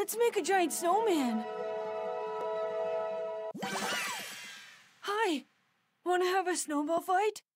Let's make a giant snowman. Hi. Want to have a snowball fight?